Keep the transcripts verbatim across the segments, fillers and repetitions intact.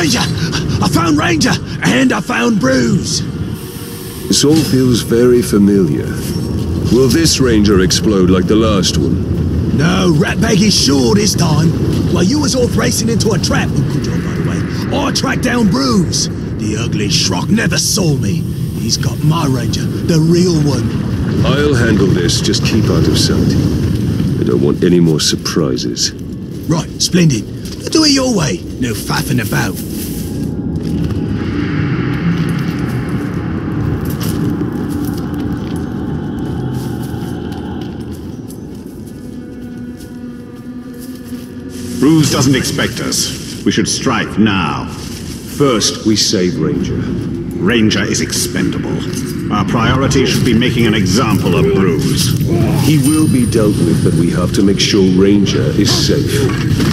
Ranger! I found Ranger! And I found Bruce! This all feels very familiar. Will this Ranger explode like the last one? No, Ratbag is sure this time. While you was off racing into a trap, good job by the way, I tracked down Bruce. The ugly schrock never saw me. He's got my Ranger, the real one. I'll handle this, just keep out of sight. I don't want any more surprises. Right, splendid. Do it your way, no faffing about. Bruce doesn't expect us. We should strike now. First, we save Ranger. Ranger is expendable. Our priority should be making an example of Bruce. He will be dealt with, but we have to make sure Ranger is safe.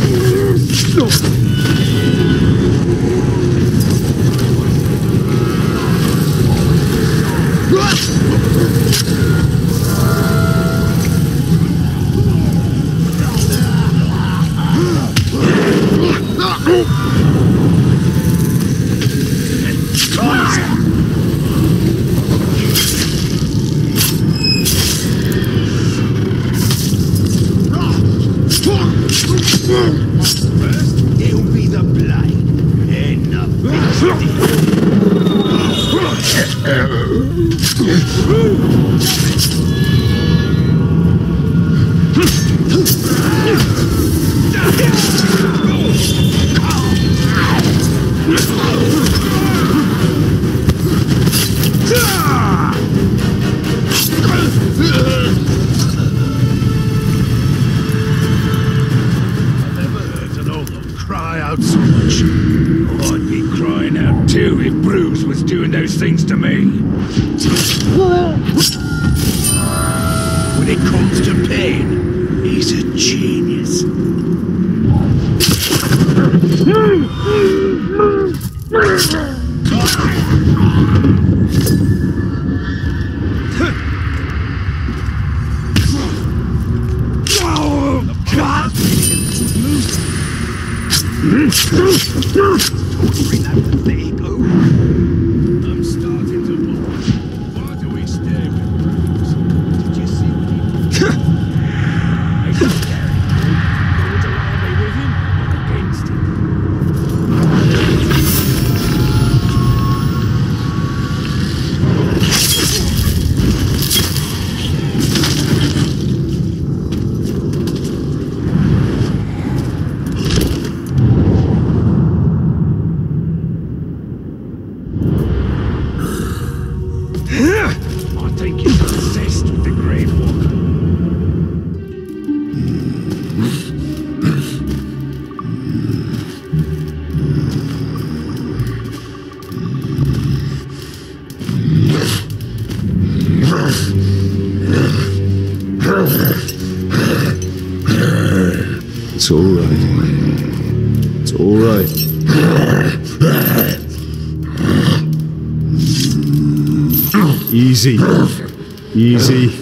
It'll be the blight and the things to me. When it comes to pain, he's a genius. Oh, God! Don't bring that pathetic over. It's all right. It's all right. Easy. Easy.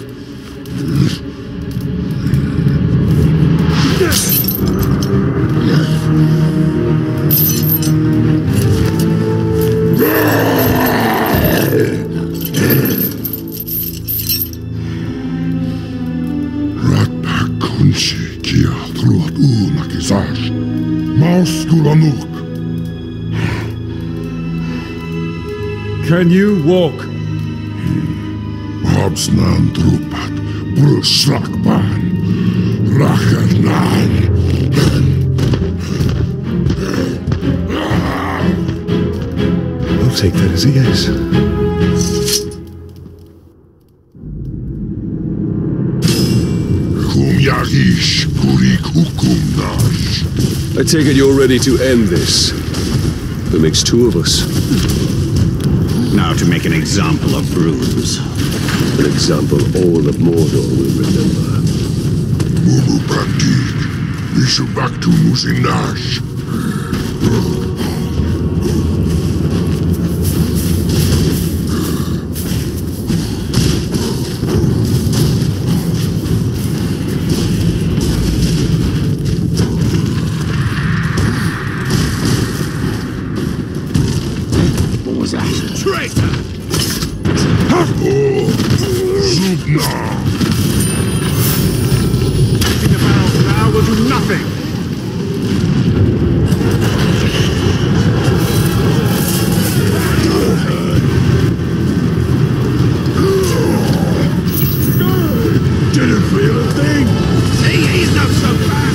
Can you walk? Habsnan trupat, brusrakban, rachernan. I'll take that as a yes. Kumyagish purik hukumnash. I take it you're ready to end this. That makes two of us. Now to make an example of Bruce. An example all of Mordor will remember. Mulu Praktik, Ishu Baktu Musinash. Caesar! Traitor! Zubna! Taking the barrels now will do nothing. Didn't feel a thing! See, he's not so bad!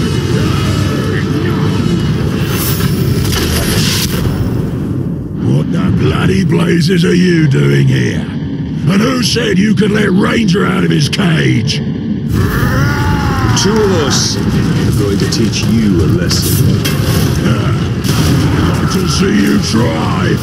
What the bloody blazes are you doing here? And who said you could let Ranger out of his cage? Two of us are going to teach you a lesson. Like to see you try!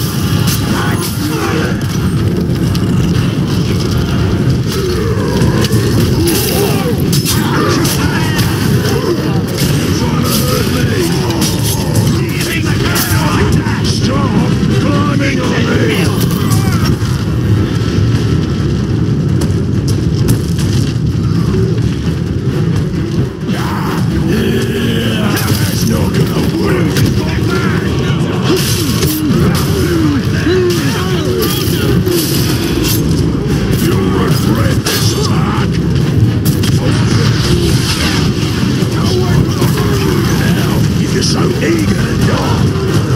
Stop climbing on me! It's not gonna work! You'll regret this attack! Now, if you're so eager to die!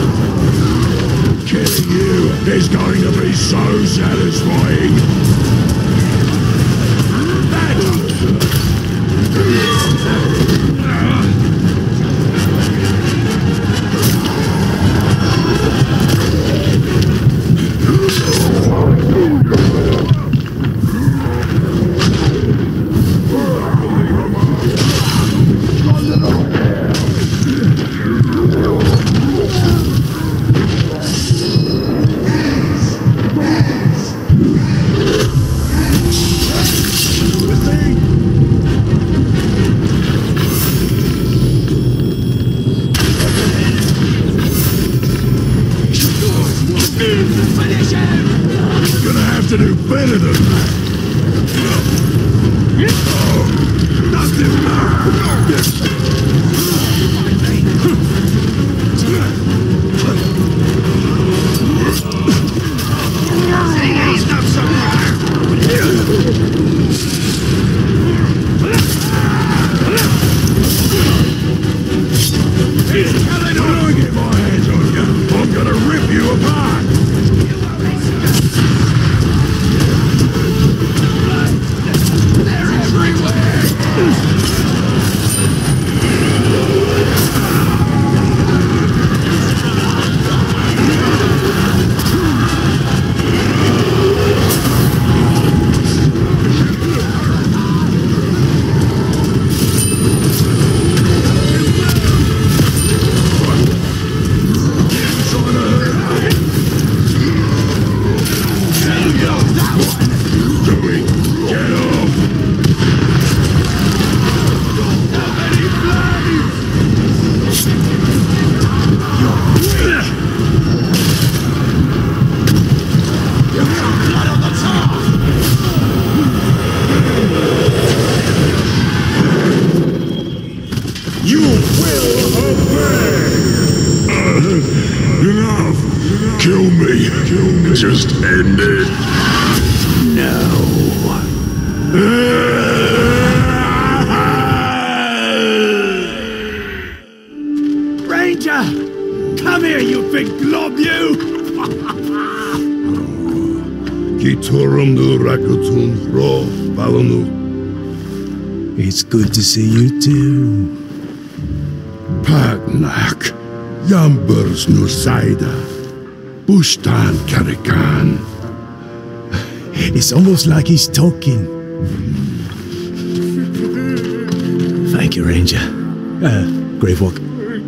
Killing you is going to be so satisfying! Gonna have to do better than that. He's not so bad! When I get my hands on you, I'm gonna rip you apart! They're everywhere! You will obey! Uh, enough! Kill me! Kill me! Just end it! No. Ranger! Come here, you big glob, you! Kitorum du Rakutun Ro Balonu. It's good to see you too. Pagnak. Yambers Nusaida. Bushtan Karikan. It's almost like he's talking. Thank you, Ranger. Uh, Gravewalk.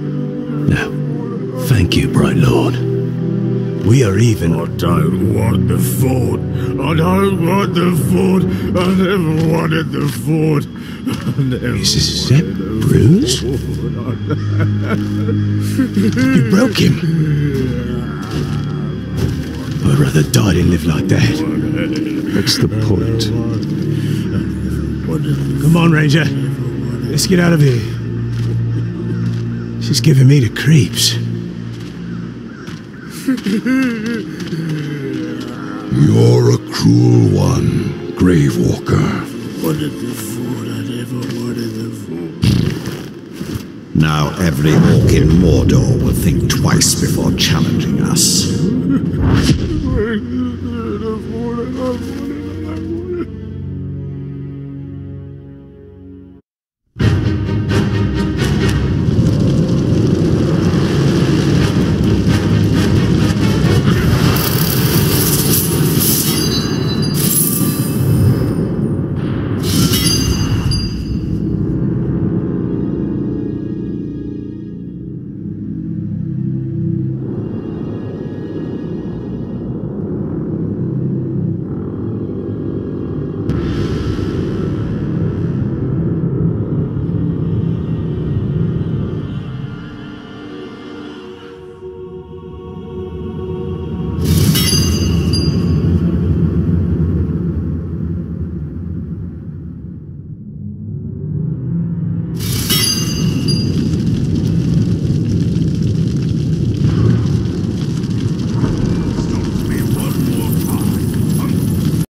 No. Thank you, Bright Lord. We are even. I don't want the fort. I don't want the fort. I never wanted the fort. I never Is that Bruce? You broke him. I'd rather die than live like that. That's the point. Come on, Ranger. Let's get out of here. She's giving me the creeps. You're a cruel one, Gravewalker. Wanted the food I never wanted the food. Now every orc in Mordor will think twice before challenging us.